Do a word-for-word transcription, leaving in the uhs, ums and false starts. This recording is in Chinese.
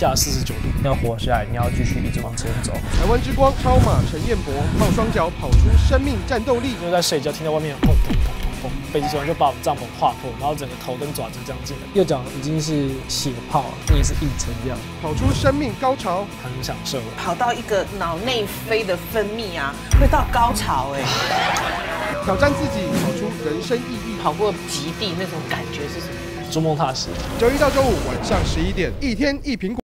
下四十九度，要活下来，你要继续一直往前走。 台湾之光超马陈彦博靠双脚跑出生命战斗力， 就在睡觉，听到外面砰砰砰砰砰，北极熊就把我们帐篷划破，然后整个头跟爪子这样进来。右脚已经是血泡了，你也是硬成这样， 跑出生命高潮， 很享受。 跑到一个脑内啡的分泌啊，会到高潮哎、欸。 挑战自己，跑出人生意义。 跑过极地那种感觉是什么？ 逐梦踏实。 周一到周五晚上十一点，一天一苹果。